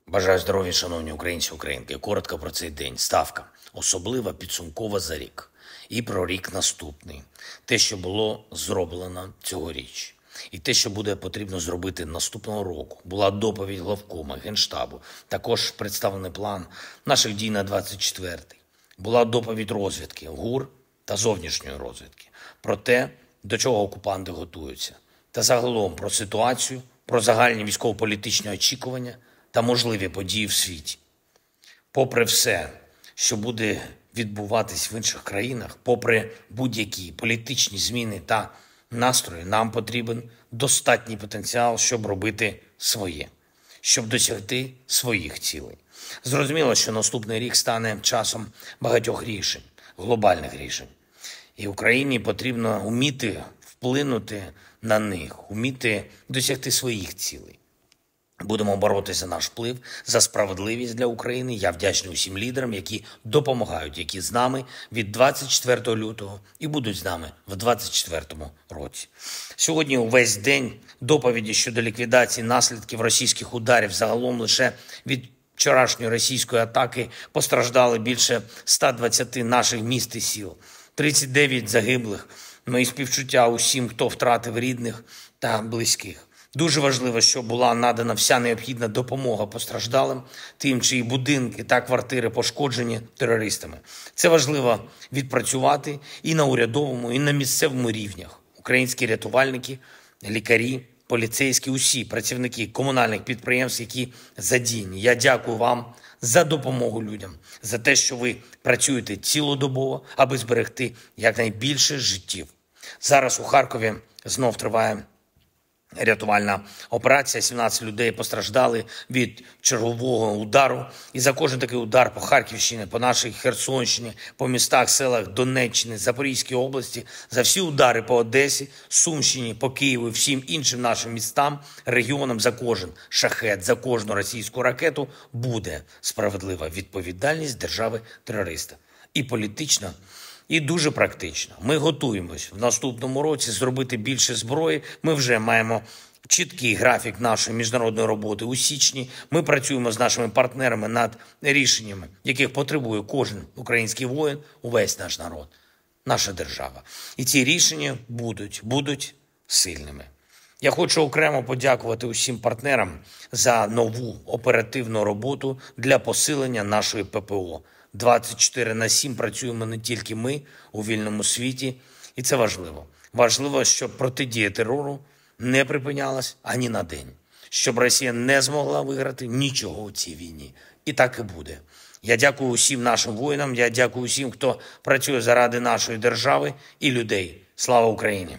Бажаю здоров'я, шановні українці, українки. Коротко про цей день. Ставка. Особлива, підсумкова за рік. І про рік наступний. Те, що було зроблено цьогоріч. І те, що буде потрібно зробити наступного року. Була доповідь главкома, Генштабу. Також представлений план наших дій на 24-й. Була доповідь розвідки, ГУР та зовнішньої розвідки. Про те, до чого окупанти готуються. Та загалом про ситуацію, про загальні військово-політичні очікування та можливі події в світі. Попри все, що буде відбуватись в інших країнах, попри будь-які політичні зміни та настрої, нам потрібен достатній потенціал, щоб робити своє, щоб досягти своїх цілей. Зрозуміло, що наступний рік стане часом багатьох рішень, глобальних рішень. І Україні потрібно вміти вплинути на них, вміти досягти своїх цілей. Будемо боротися за наш вплив, за справедливість для України. Я вдячний усім лідерам, які допомагають, які з нами від 24 лютого і будуть з нами в 24 році. Сьогодні увесь день доповіді щодо ліквідації наслідків російських ударів. Загалом лише від вчорашньої російської атаки постраждали більше 120 наших міст і сіл. 39 загиблих. Мої співчуття усім, хто втратив рідних та близьких. Дуже важливо, щоб була надана вся необхідна допомога постраждалим, тим, чиї будинки та квартири пошкоджені терористами. Це важливо відпрацювати і на урядовому, і на місцевому рівнях. Українські рятувальники, лікарі, поліцейські, усі працівники комунальних підприємств, які задіяні. Я дякую вам за допомогу людям, за те, що ви працюєте цілодобово, аби зберегти якнайбільше життів. Зараз у Харкові знов триває рятувальна операція. 17 людей постраждали від чергового удару. І за кожен такий удар по Харківщині, по нашій Херсонщині, по містах, селах Донеччини, Запорізькій області, за всі удари по Одесі, Сумщині, по Києву, всім іншим нашим містам, регіонам, за кожен шахет, за кожну російську ракету буде справедлива відповідальність держави-терориста. І політична, і дуже практично. Ми готуємось в наступному році зробити більше зброї. Ми вже маємо чіткий графік нашої міжнародної роботи. У січні ми працюємо з нашими партнерами над рішеннями, яких потребує кожен український воїн, увесь наш народ, наша держава. І ці рішення будуть сильними. Я хочу окремо подякувати усім партнерам за нову оперативну роботу для посилення нашої ППО. 24/7 працюємо не тільки ми у вільному світі, і це важливо. Важливо, щоб протидія терору не припинялась ані на день, щоб Росія не змогла виграти нічого у цій війні. І так і буде. Я дякую усім нашим воїнам, я дякую усім, хто працює заради нашої держави і людей. Слава Україні!